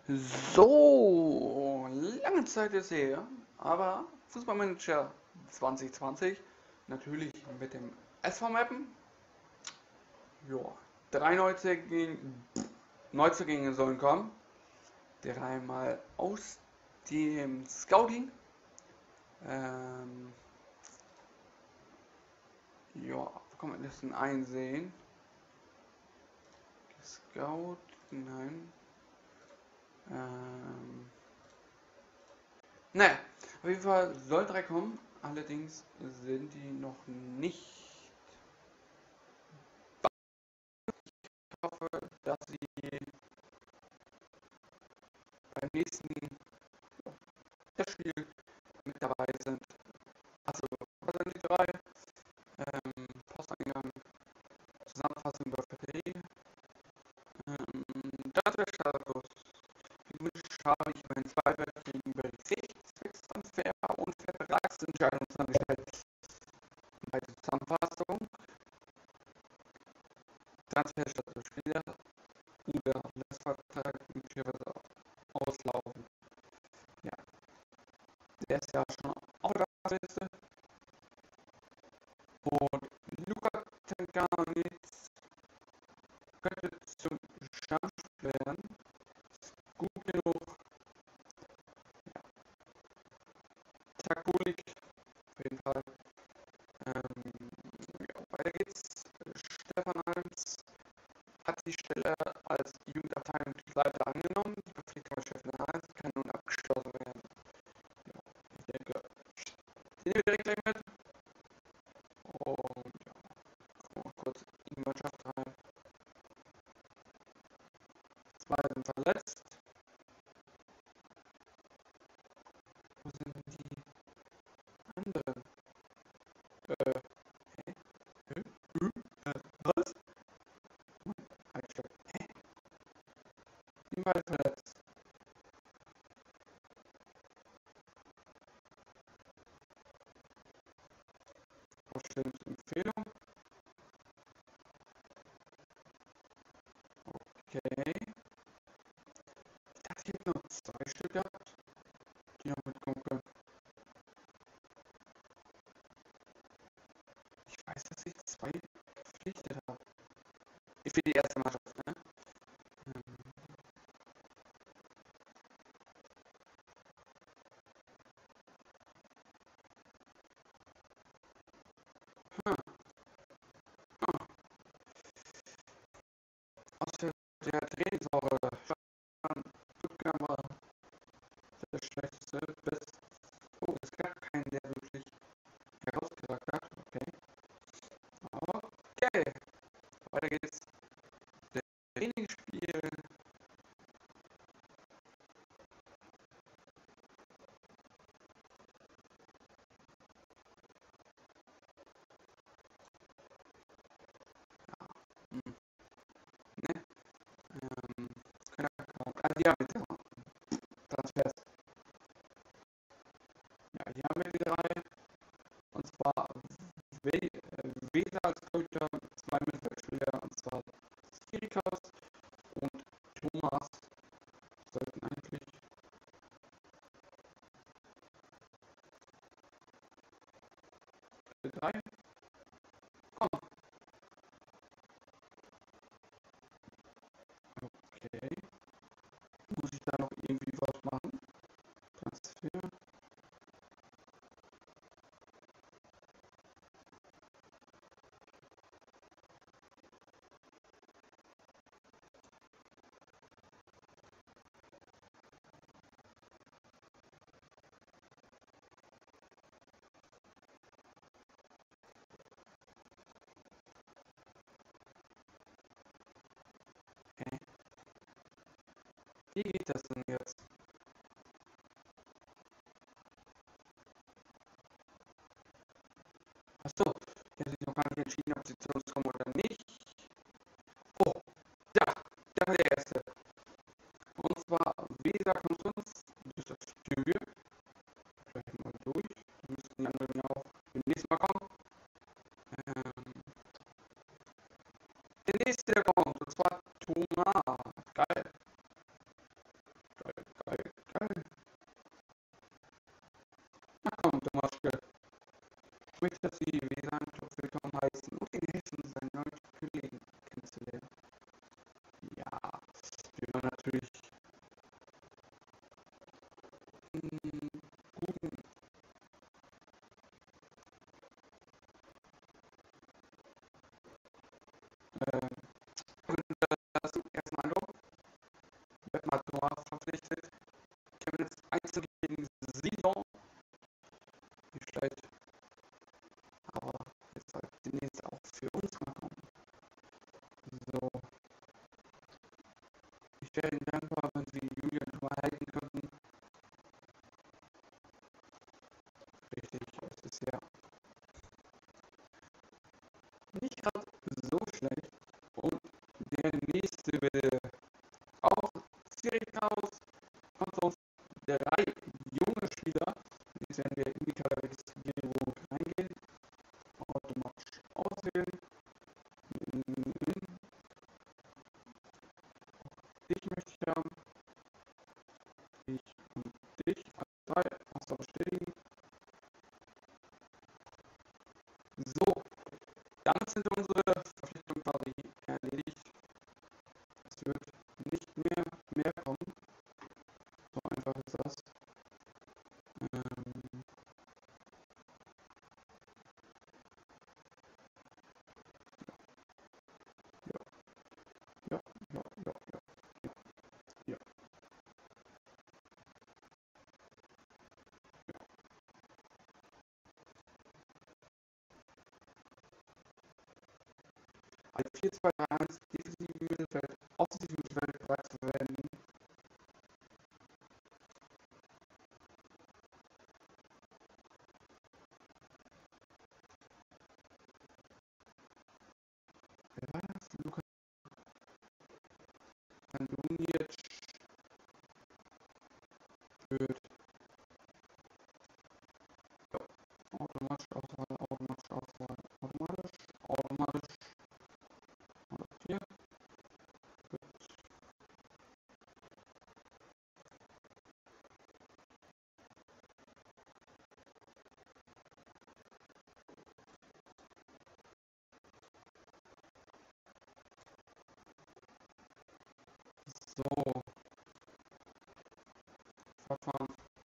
So, lange Zeit ist her, aber Fußballmanager 2020, natürlich mit dem SV-Mappen. Ja, drei Neuzugänge sollen kommen. Dreimal aus dem Scouting. Ähm, ja, wo kann man das denn einsehen? Scout, nein. Ähm, naja, auf jeden Fall soll drei kommen, allerdings sind die noch nicht. Ich hoffe, dass sie beim nächsten Testspiel mit dabei sind. Also, was sind die drei? Posteingang, Zusammenfassung über Verträge, Transferstatus. Gewünscht habe ich meinen zweiwöchigen Berichtstransfer und Vertragsentscheidung zusammengestellt. Bei der Zusammenfassung, Transferstatus Spieler oder Vertrag möglicherweise auslaufen. Ja, der ist ja schon auf der Liste. Und Luka Tankanitz könnte zum Stammspieler werden. Gut genug. Ja, Takulik auf jeden Fall. Ja, weiter geht's. Stefan Alms hat die Stelle als Jugendabteilungsleiter angenommen. Die Verpflichtung als Chef der 1 kann nun abgeschlossen werden. Ja, ich denke, den nehmen wir direkt gleich mit. Und ja, gucken wir kurz in die Mannschaft rein. Zwei sind verletzt. Wo sind denn die anderen? Hä? Hä? Was? Halt, stopp. Hä? Die beiden verletzt. Vorstellungsempfehlung. Okay. Ich dachte, ich hätte nur zwei Stück gehabt, die noch mitkommen können. Ich weiß, dass ich zwei verpflichtet habe. Für die erste Mannschaft, ne? Ähm, hm, hm. Aus der Trainingswoche schon Stuttgart war der schlechteste bis. Oh, es gab keinen, der wirklich herausgeragt hat. Okay. Okay. Weiter geht's. Der Trainingsspiel. Hm, ne? Die haben wir Transfers. Ja, die haben wir die drei. Und zwar Weser als Torhüter, zwei Mittelfeldspieler, und zwar Sirikas und Thomas sollten eigentlich alle drei kommen. Okay. Muss ich da noch irgendwie was machen? Transfer. Okay. Wie geht das denn jetzt? Achso, die haben sich noch gar nicht entschieden, ob sie zu uns kommen oder nicht. Oh, ja, da war der erste. Und zwar Weser kommt zu uns. Das tun wir gleich mal durch. Da müssten die anderen ja auch demnächst mal kommen. Ähm, der nächste, der kommt, und zwar Thomas. Geil. dass Sie Weser im Club willkommen heißen und Ihnen helfen, seinen neuen Kollegen kennenzulernen. Ja, wir wollen natürlich guten, äh, ersten Eindruck. Wird mal Thomas verpflichtet. Chemnitz Einzel gegen Sidon. Nicht schlecht. Aber jetzt halt demnächst auch für uns mal kommen. So, ich wäre Ihnen dankbar, wenn Sie Julian schon mal halten könnten. Richtig, es ist ja nicht gerade so schlecht. Und der nächste bitte auch direkt raus. Kommt aus drei junge Spieler. Jetzt werden wir in die Kategorie reingehen. Automatisch auswählen. Ich möchte ich haben. Ich und dich. Als drei. Master bestätigen. So, damit sind unsere Verpflichtungen quasi erledigt. Es wird nicht mehr kommen. So einfach ist das. Ähm, ja, ja, ja, ja, ja, ja, ja. Als 4-2-3-1 defensiven Mittelfeld, offensiven Mittelfeld bereit zu verwenden. Wer war das? Lukas Andunic wird ja, automatisch Auswahl, automatisch Auswahl, automatisch adaptieren. So, Verfahren.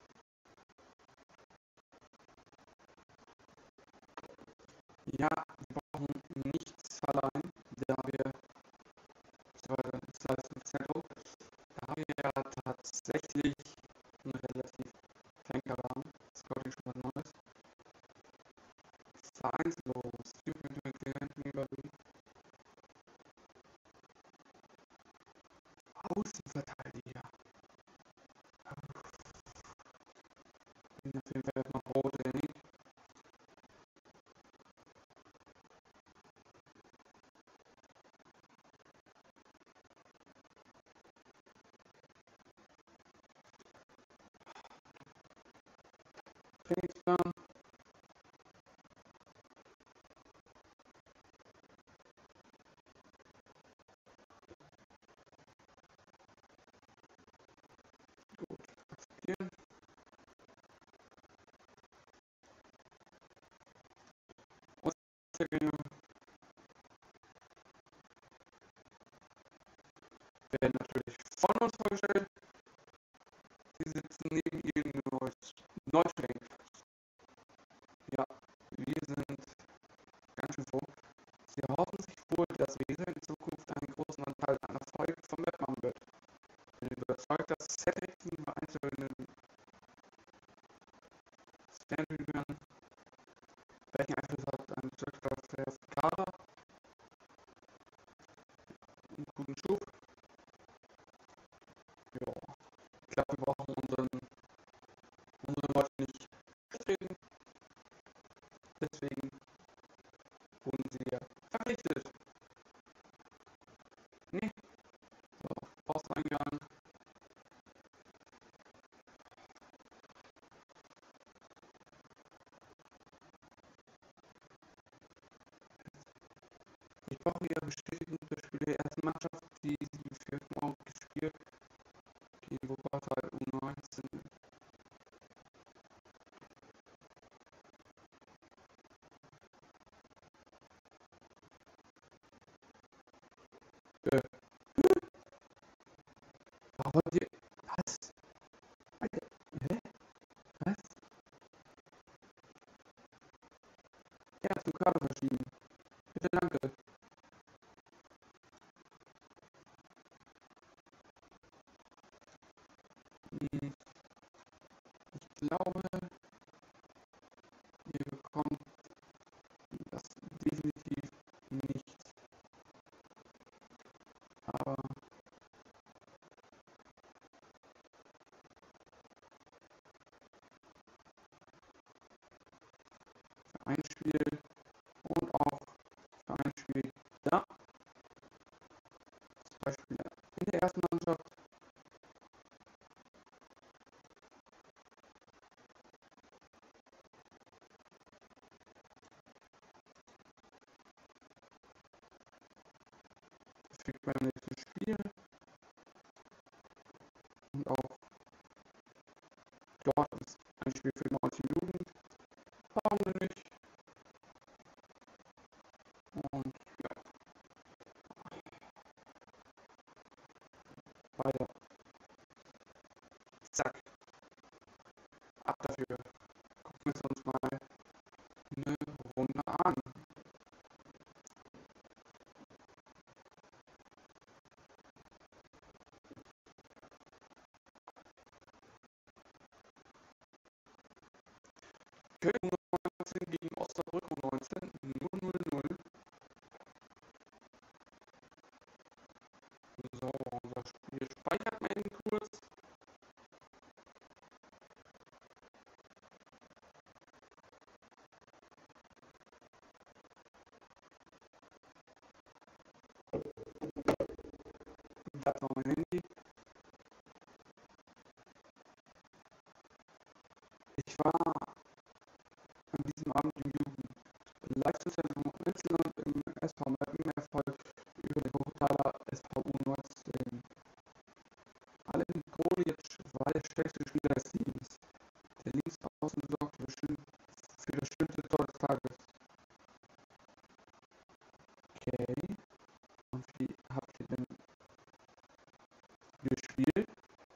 Ja, wir brauchen nichts verleihen, da wir, das Leistungszentrum, da wir ja tatsächlich einen relativ Tanker haben. Scouting schon was Neues. Vereinslos, Typen mit Klienten überwiegen. Außenverteidiger. Auf jeden Fall erstmal Pro-Training. Trainingsplan. Gut, akzeptieren. Auszüge werden natürlich von uns vorgestellt. Sie sitzen neben Ihnen Neutrink. Ja, wir sind ganz schön froh. Sie erhoffen sich wohl, dass Weser in Zukunft einen großen Anteil an Erfolg vom Web haben wird. Ich bin überzeugt, dass Cedric die einzelnen Stand-Übungen, welchen Einfluss hat ein Bezirkschaft auf Kader, einen guten Schub. Ja, ich glaube, wir brauchen unsere Leute nicht reden. Deswegen wurden sie ja verpflichtet. Nee, so, Posteingang. Ich brauche Ihre Bestätigung der Spiele der ersten Mannschaft, die Sie für morgen gespielt gegen Wuppertal Wollt ihr. Was? Alter, hä? Was? Ja, zum Kabel verschieben. Bitte, danke. Hm, ich glaube, ihr bekommt das definitiv nicht. Aber für ein Spiel und auch für ein Spiel da, zum Beispiel in der ersten Mannschaft, kriegt beim nächsten Spiel und auch dort ist ein Spiel für 90 Minuten. Warum denn nicht? Und ja, weiter. Zack, ab dafür. Gucken wir uns mal eine Runde an. Köln 19 gegen Osnabrück 19, 0-0-0. So, unser Spiel speichert mal eben kurz. Das war mein Handy. Ich war an diesem Abend im Jugendleistungszentrum Emsland im SV Mappenmerfall über den Hochtaler SV U19. Alen Grolic war der stärkste Spieler des Teams. Der Linksaußen sorgte für das schönste Tor des Tages. Okay. Und wie habt ihr denn gespielt?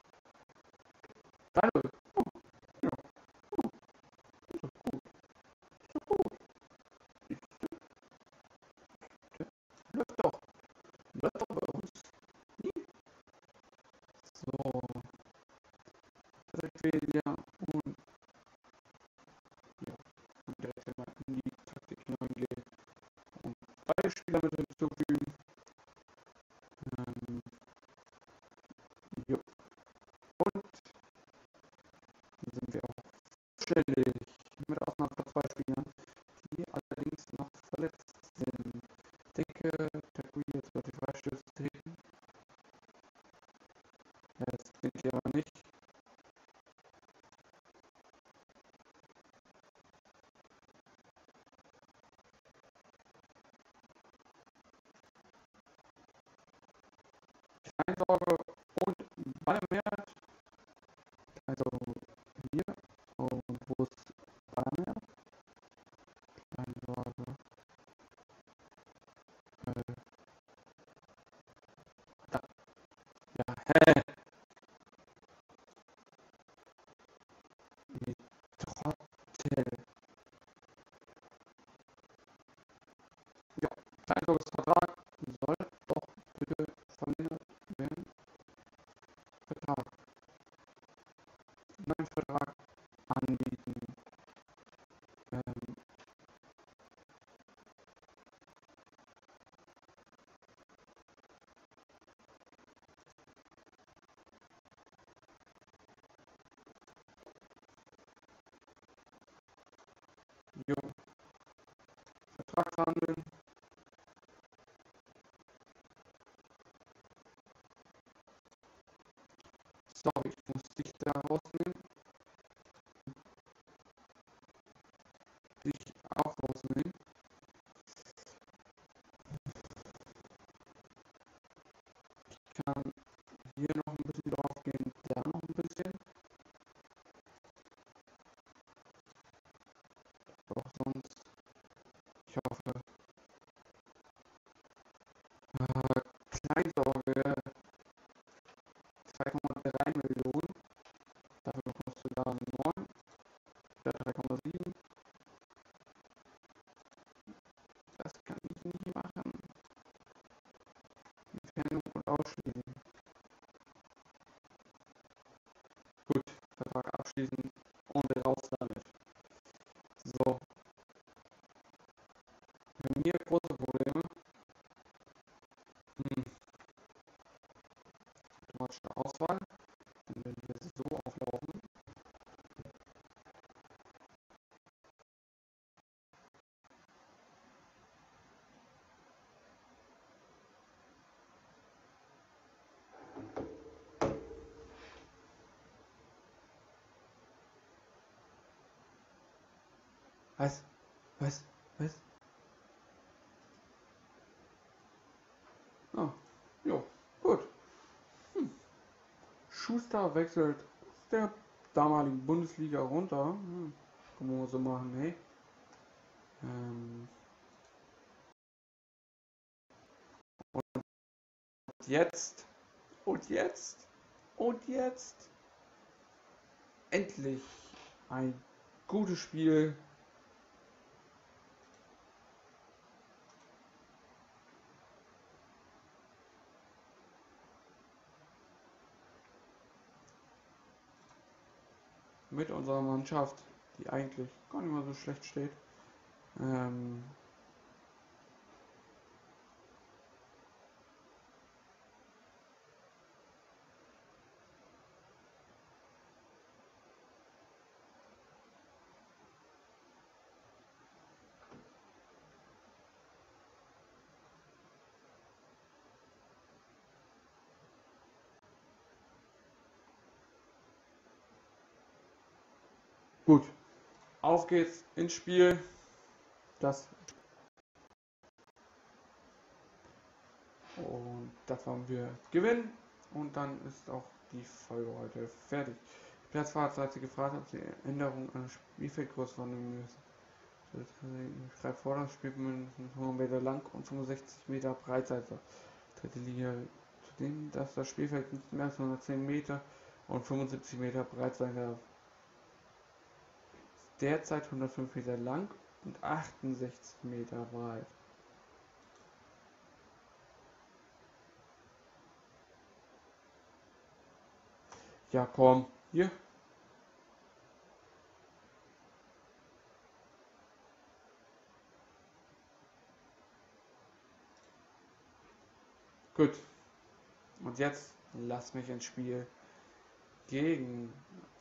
Hallo. Oh, ja, oh, ist doch gut. Ist doch gut. Läuft doch. Läuft doch bei uns. So, direkt wählen und ja, und direkt mal in die Taktik hineingehen und beide Spieler mit hinzufügen. Ähm, jo. Und dann sind wir auch ständig mit Ausnahme von 2 Spielern, die allerdings noch verletzt sind. Ich denke, Takui jetzt wird die Freistöße treten. Das klingt hier aber nicht. Kleinsorge und Ballermeer. Also hier. Und wo ist Ballermeer? Kleinsorge. Äh, da. Ja, hä? Wie Trottel. Ja, Kleinsorges Vertrag soll doch bitte verlängert werden. Vertrag. Neuen Vertrag anbieten. Ähm, jo, Vertrag verhandeln. Sorry, ich muss dich da rausnehmen. Dich auch rausnehmen. Ich kann hier noch ein bisschen drauf gehen, da noch ein bisschen. Auch sonst, ich hoffe, Kleinsorge 2,3 lohnen. Dafür bekommst du da eine 9, da 3,7. Das kann ich nicht machen. Entfernung und ausschließen. Gut, Vertrag abschließen und raus damit. So, bei mir große Probleme. Automatische Auswahl. Dann werden wir so auflaufen. Was? Was? Was? Ah, jo, gut. Schuster wechselt aus der damaligen Bundesliga runter. Kann man so machen, hey. Und jetzt, und jetzt, und jetzt endlich ein gutes Spiel. Mit unserer Mannschaft, die eigentlich gar nicht mal so schlecht steht. Gut, auf geht's ins Spiel. Das und das wollen wir gewinnen. Und dann ist auch die Folge heute fertig. Die Platzfahrt hat sie gefragt, ob sie Änderungen an der Spielfeldgröße vornehmen müssen. Ich schreibe vor, das Spiel mindestens 100 Meter lang und 65 Meter breit sein soll. Dritte Liga. Zudem, dass das Spielfeld nicht mehr als 110 Meter und 75 Meter breit sein darf. Derzeit 105 Meter lang und 68 Meter breit. Ja, komm, hier. Gut. Und jetzt lass mich ins Spiel gegen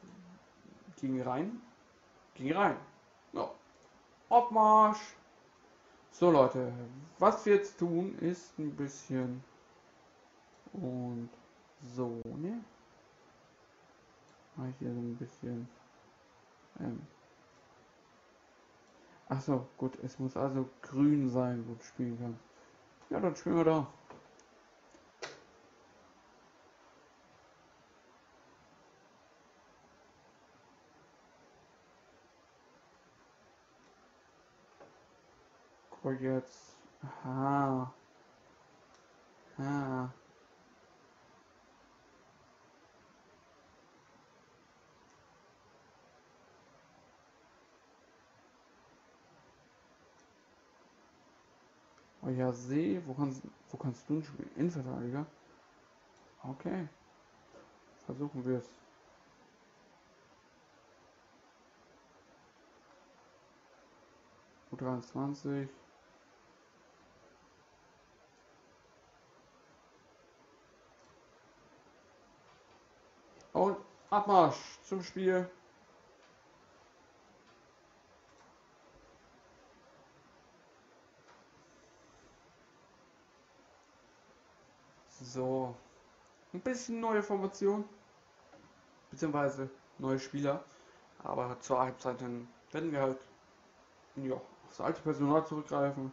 rein. Gegen rein. No. Abmarsch. So Leute, was wir jetzt tun ist ein bisschen und so, ne? Mach ich hier so ein bisschen. Achso, gut, es muss also grün sein, wo du spielen kannst. Ja, dann spielen wir da. Guck jetzt. Aha. Ah. Oh ja, See, wo kannst du spielen? Innenverteidiger? Okay, versuchen wir es. U23. Und Abmarsch zum Spiel. So, ein bisschen neue Formation, beziehungsweise neue Spieler. Aber zur Halbzeit dann werden wir halt ja, aufs alte Personal zurückgreifen.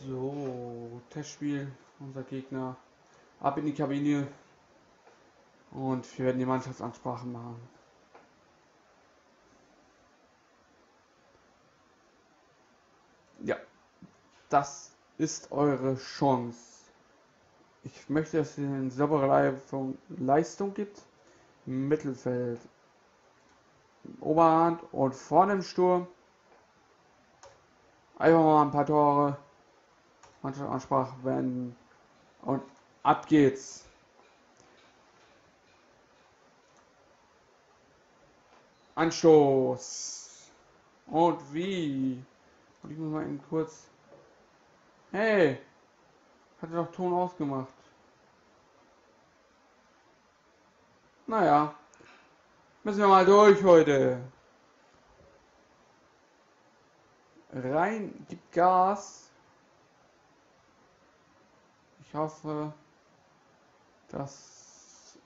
So, Testspiel, unser Gegner. Ab in die Kabine und wir werden die Mannschaftsansprache machen. Ja, das ist eure Chance. Ich möchte, dass es eine saubere Leistung gibt. Im Mittelfeld, Oberhand und vorne im Sturm. Einfach mal ein paar Tore. Mannschaftsansprache wenden. Und ab geht's. Anstoß. Und wie? Und ich muss mal eben kurz. Hey! Hatte doch Ton ausgemacht. Naja. Müssen wir mal durch heute. Rein, gibt Gas. Ich hoffe, dass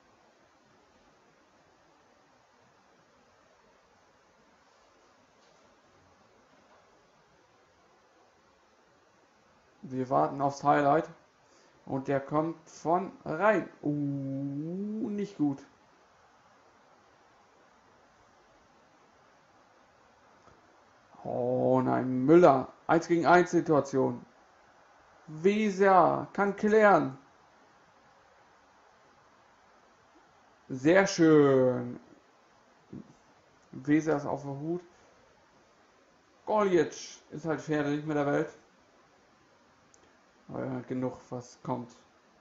wir warten aufs Highlight. Und der kommt von rein. Nicht gut. Oh nein, Müller. 1 gegen 1 Situation. Weser kann klären. Sehr schön. Weser ist auf der Hut. Goljic ist halt fertig mit der Welt. Aber genug, was kommt.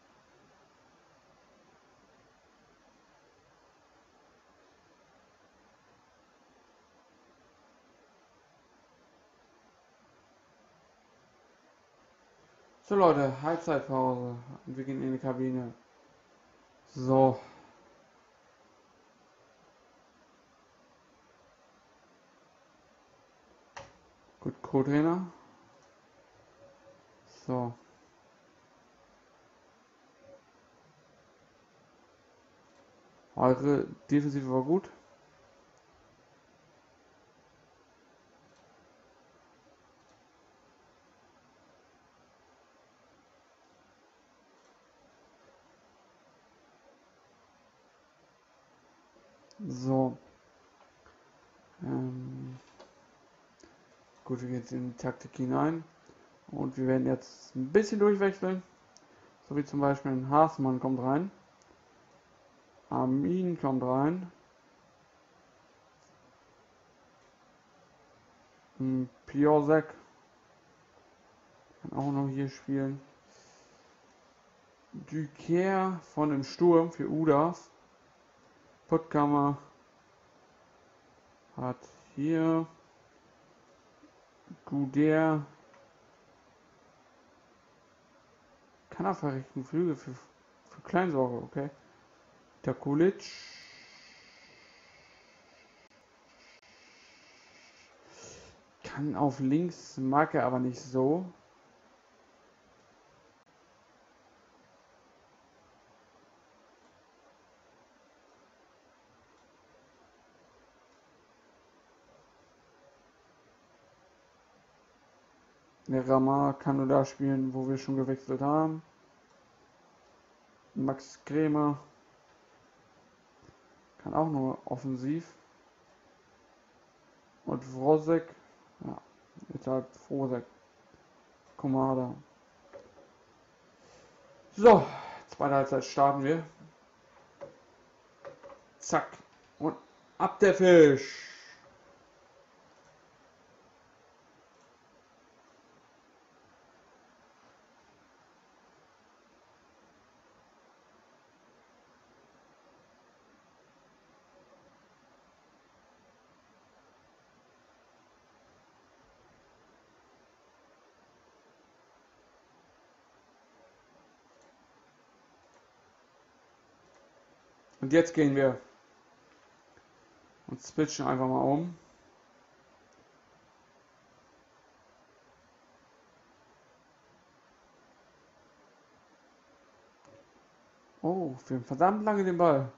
So Leute, Halbzeitpause. Und wir gehen in die Kabine. So. Gut, Co-Trainer. So. Eure Defensive war gut. So. Gut, wir gehen jetzt in die Taktik hinein. Und wir werden jetzt ein bisschen durchwechseln. So wie zum Beispiel ein Haasmann kommt rein. Armin kommt rein. Piosek kann auch noch hier spielen. Duquer von dem Sturm für Udas. Puttkammer hat hier Guder. Kann er verrichten Flüge für Kleinsorge, okay. Takulic. Kann auf links, mag er aber nicht so. Der Ramar kann nur da spielen, wo wir schon gewechselt haben. Max Krämer kann auch nur offensiv. Und Wrosek, ja, jetzt halt Wrosek. Komada. So, zweite Halbzeit starten wir. Zack. Und ab der Fisch. Und jetzt gehen wir und switchen einfach mal um. Oh, wir haben verdammt lange den Ball.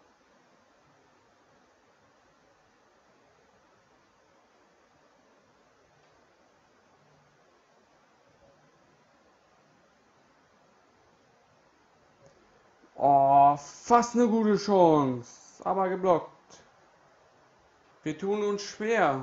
Oh, fast eine gute Chance. Aber geblockt. Wir tun uns schwer.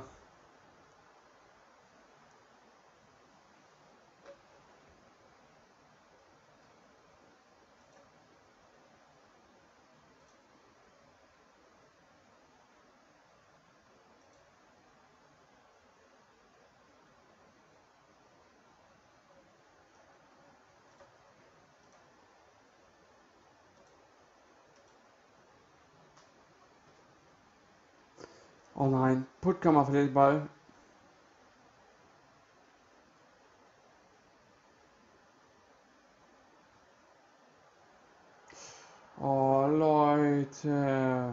Oh nein, Puttkammer verliert den Ball. Oh Leute.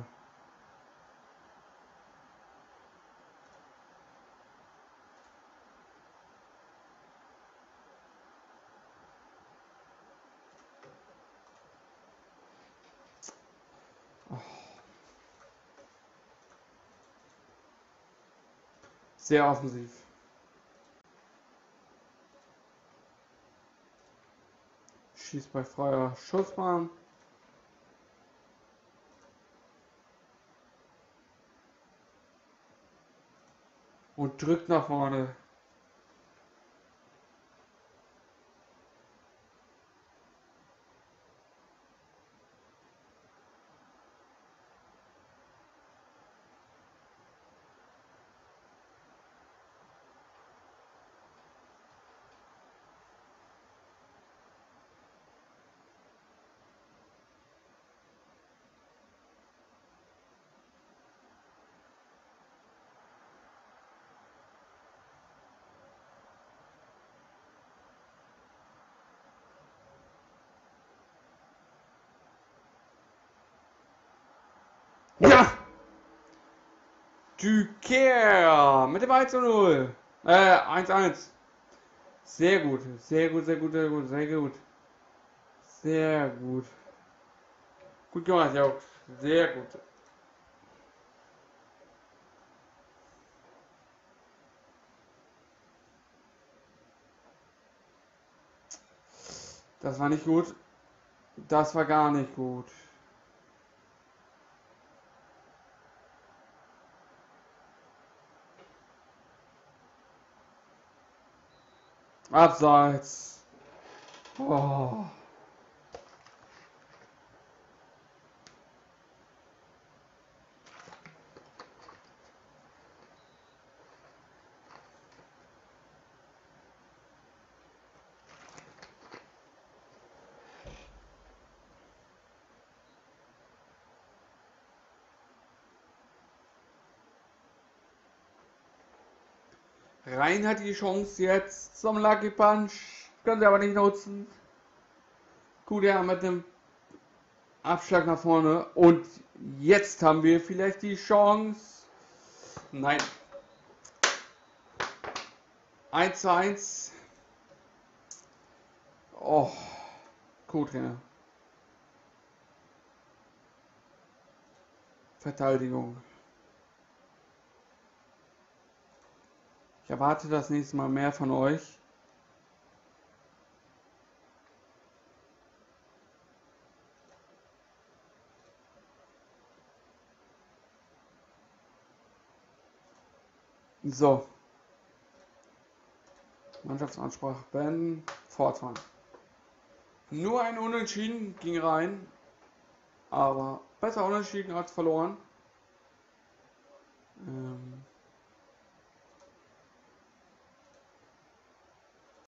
Sehr offensiv. Schießt bei freier Schussbahn. Und drückt nach vorne. Ja! Duquer mit dem 1:0. 1:1. Sehr gut, sehr gut, sehr gut, sehr gut, sehr gut. Sehr gut. Gut gemacht, Jungs. Sehr gut. Das war nicht gut. Das war gar nicht gut. Abseits. Oh. Rein hat die Chance jetzt zum Lucky Punch. Können sie aber nicht nutzen. Gut, ja, mit dem Abschlag nach vorne. Und jetzt haben wir vielleicht die Chance. Nein. 1:1. Oh, Co-Trainer. Verteidigung. Ich erwarte das nächste Mal mehr von euch. So. Mannschaftsansprache beenden. Fortfahren. Nur ein Unentschieden ging rein. Aber besser unentschieden als verloren.